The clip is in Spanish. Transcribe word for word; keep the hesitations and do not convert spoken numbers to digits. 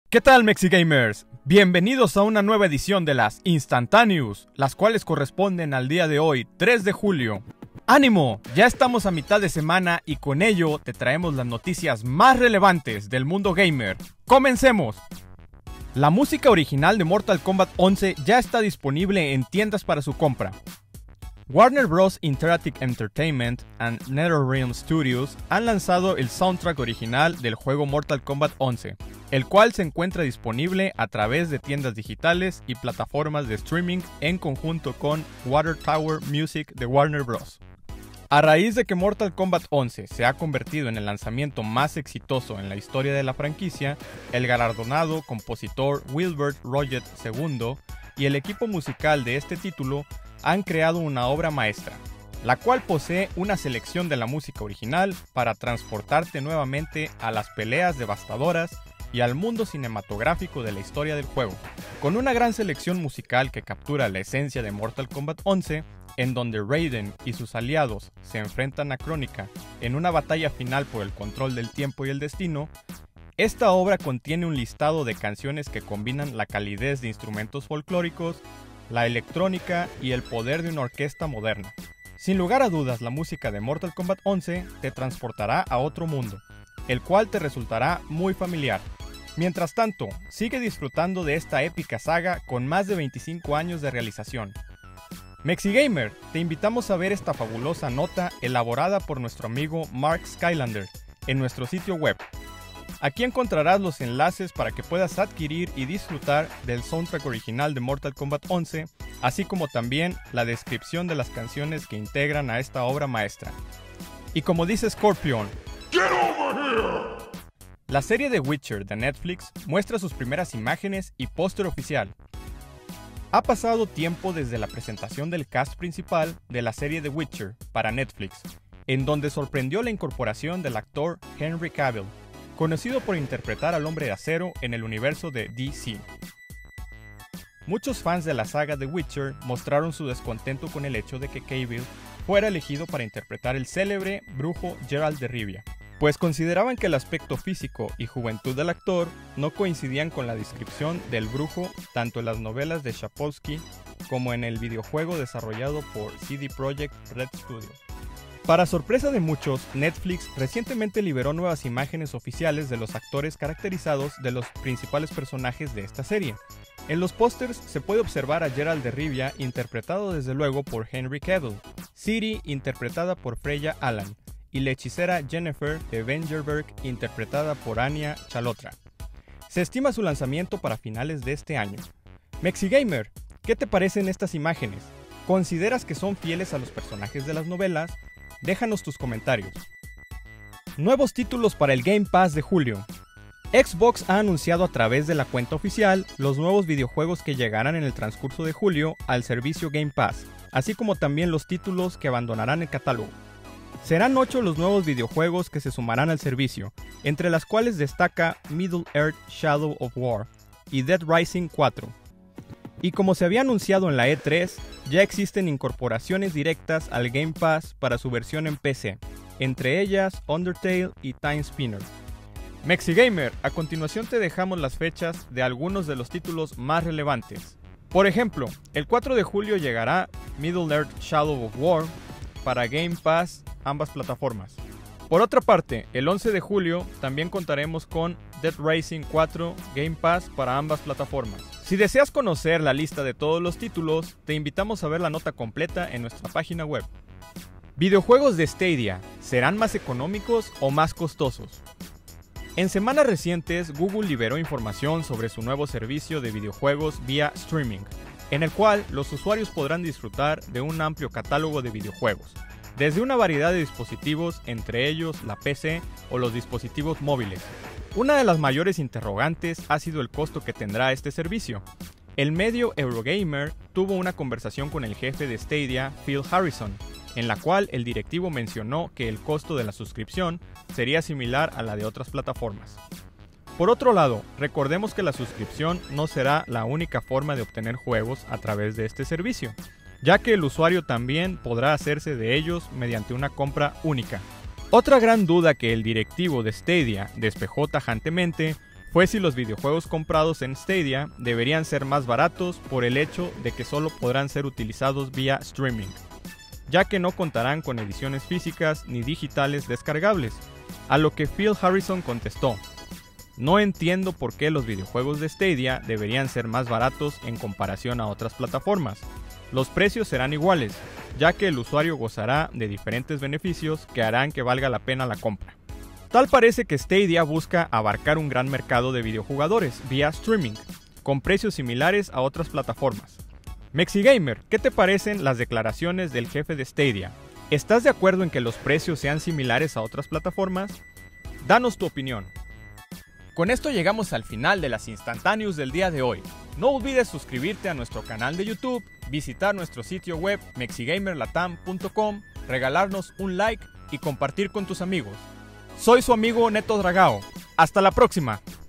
¿Qué tal, Mexigamers? Bienvenidos a una nueva edición de las Instantaneous, las cuales corresponden al día de hoy, tres de julio. ¡Ánimo! Ya estamos a mitad de semana y con ello te traemos las noticias más relevantes del mundo gamer. ¡Comencemos! La música original de Mortal Kombat once ya está disponible en tiendas para su compra. Warner Bros. Interactive Entertainment and NetherRealm Studios han lanzado el soundtrack original del juego Mortal Kombat once, el cual se encuentra disponible a través de tiendas digitales y plataformas de streaming en conjunto con Water Tower Music de Warner Bros. A raíz de que Mortal Kombat once se ha convertido en el lanzamiento más exitoso en la historia de la franquicia, el galardonado compositor Wilbert Roget segundo y el equipo musical de este título han creado una obra maestra, la cual posee una selección de la música original para transportarte nuevamente a las peleas devastadoras y al mundo cinematográfico de la historia del juego, con una gran selección musical que captura la esencia de Mortal Kombat once, en donde Raiden y sus aliados se enfrentan a Kronika en una batalla final por el control del tiempo y el destino. Esta obra contiene un listado de canciones que combinan la calidez de instrumentos folclóricos, la electrónica y el poder de una orquesta moderna. Sin lugar a dudas, la música de Mortal Kombat once te transportará a otro mundo, el cual te resultará muy familiar. Mientras tanto, sigue disfrutando de esta épica saga con más de veinticinco años de realización. Mexigamer, te invitamos a ver esta fabulosa nota elaborada por nuestro amigo Mark Skylander en nuestro sitio web. Aquí encontrarás los enlaces para que puedas adquirir y disfrutar del soundtrack original de Mortal Kombat once, así como también la descripción de las canciones que integran a esta obra maestra. Y como dice Scorpion, ¡Get over here! La serie The Witcher de Netflix muestra sus primeras imágenes y póster oficial. Ha pasado tiempo desde la presentación del cast principal de la serie The Witcher para Netflix, en donde sorprendió la incorporación del actor Henry Cavill, conocido por interpretar al Hombre de Acero en el universo de D C. Muchos fans de la saga The Witcher mostraron su descontento con el hecho de que Cavill fuera elegido para interpretar el célebre brujo Geralt de Rivia, pues consideraban que el aspecto físico y juventud del actor no coincidían con la descripción del brujo tanto en las novelas de Sapkowski como en el videojuego desarrollado por C D Projekt Red Studio. Para sorpresa de muchos, Netflix recientemente liberó nuevas imágenes oficiales de los actores caracterizados de los principales personajes de esta serie. En los pósters se puede observar a Geralt de Rivia interpretado desde luego por Henry Cavill, Ciri interpretada por Freya Allan y la hechicera Yennefer de Vengerberg interpretada por Anya Chalotra. Se estima su lanzamiento para finales de este año. Mexigamer, ¿qué te parecen estas imágenes? ¿Consideras que son fieles a los personajes de las novelas? Déjanos tus comentarios. Nuevos títulos para el Game Pass de julio. Xbox ha anunciado a través de la cuenta oficial los nuevos videojuegos que llegarán en el transcurso de julio al servicio Game Pass, así como también los títulos que abandonarán el catálogo. Serán ocho los nuevos videojuegos que se sumarán al servicio, entre las cuales destaca Middle-earth Shadow of War y Dead Rising cuatro. Y como se había anunciado en la E tres, ya existen incorporaciones directas al Game Pass para su versión en P C, entre ellas Undertale y Time Spinner. Mexigamer, a continuación te dejamos las fechas de algunos de los títulos más relevantes. Por ejemplo, el cuatro de julio llegará Middle-earth Shadow of War para Game Pass ambas plataformas. Por otra parte, el once de julio también contaremos con Dead Rising cuatro Game Pass para ambas plataformas. Si deseas conocer la lista de todos los títulos, te invitamos a ver la nota completa en nuestra página web. Videojuegos de Stadia, ¿serán más económicos o más costosos? En semanas recientes, Google liberó información sobre su nuevo servicio de videojuegos vía streaming, en el cual los usuarios podrán disfrutar de un amplio catálogo de videojuegos, desde una variedad de dispositivos, entre ellos la P C o los dispositivos móviles. Una de las mayores interrogantes ha sido el costo que tendrá este servicio. El medio Eurogamer tuvo una conversación con el jefe de Stadia, Phil Harrison, en la cual el directivo mencionó que el costo de la suscripción sería similar a la de otras plataformas. Por otro lado, recordemos que la suscripción no será la única forma de obtener juegos a través de este servicio, ya que el usuario también podrá hacerse de ellos mediante una compra única. Otra gran duda que el directivo de Stadia despejó tajantemente fue si los videojuegos comprados en Stadia deberían ser más baratos por el hecho de que solo podrán ser utilizados vía streaming, ya que no contarán con ediciones físicas ni digitales descargables, a lo que Phil Harrison contestó: no entiendo por qué los videojuegos de Stadia deberían ser más baratos en comparación a otras plataformas. Los precios serán iguales, ya que el usuario gozará de diferentes beneficios que harán que valga la pena la compra. Tal parece que Stadia busca abarcar un gran mercado de videojugadores vía streaming, con precios similares a otras plataformas. Mexigamer, ¿qué te parecen las declaraciones del jefe de Stadia? ¿Estás de acuerdo en que los precios sean similares a otras plataformas? Danos tu opinión. Con esto llegamos al final de las instantáneas del día de hoy. No olvides suscribirte a nuestro canal de YouTube, visitar nuestro sitio web mexigamerlatam punto com, regalarnos un like y compartir con tus amigos. Soy su amigo Neto Dragao. Hasta la próxima.